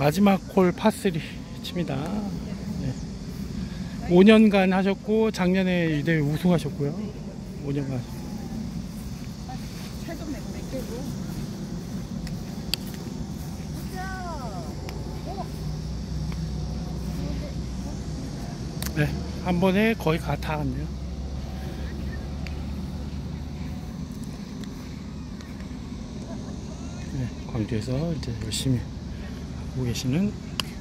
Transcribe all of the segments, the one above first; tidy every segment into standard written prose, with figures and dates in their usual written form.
마지막 홀 파3 칩니다. 네. 5년간 하셨고 작년에 이 대회 우승하셨고요. 5년간. 네, 한 번에 거의 다 갔네요. 네, 광주에서 이제 열심히 하고 계시는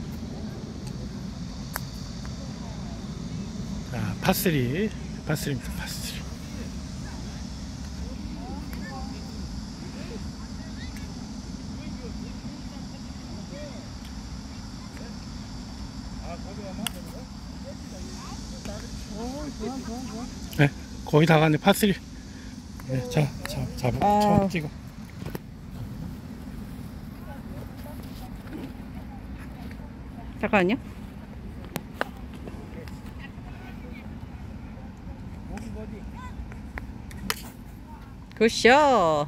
파3입니다. 파3. 네, 거의 다 갔네. 파3. 네, 잡아, 찍어. 잠깐만요. 굿샷.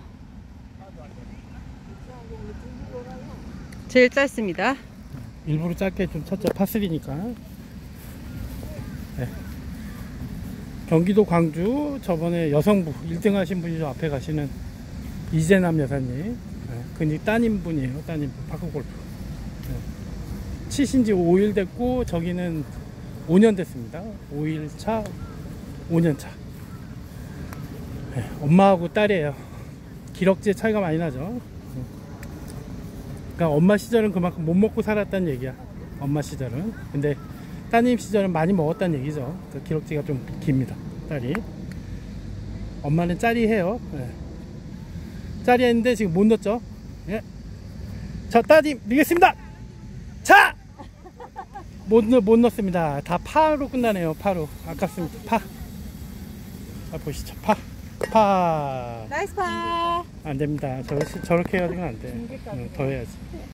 제일 짧습니다. 일부러 짧게 좀 쳤죠. 파3니까. 네. 경기도 광주 저번에 여성부 1등 하신 분이 저 앞에 가시는 이재남 여사님. 네. 그니 따님 분이에요. 따님 분. 파크골프. 네. 치신지 5일 됐고 저기는 5년 됐습니다. 5일 차, 5년 차. 네. 엄마하고 딸이에요. 기럭지의 차이가 많이 나죠. 그러니까 엄마 시절은 그만큼 못 먹고 살았다는 얘기야. 엄마 시절은. 근데 따님 시절은 많이 먹었다는 얘기죠. 그 기럭지가 좀 깁니다. 딸이. 엄마는 짜리해요. 네. 짜리했는데 지금 못 넣었죠. 예. 자, 따님 넣겠습니다. 자! 못 넣습니다. 다 파로 끝나네요. 파로. 아깝습니다. 파. 자, 보시죠. 파. 나이스 파. 안 됩니다. 저렇게 해가지고는 안 돼. 더 해야지.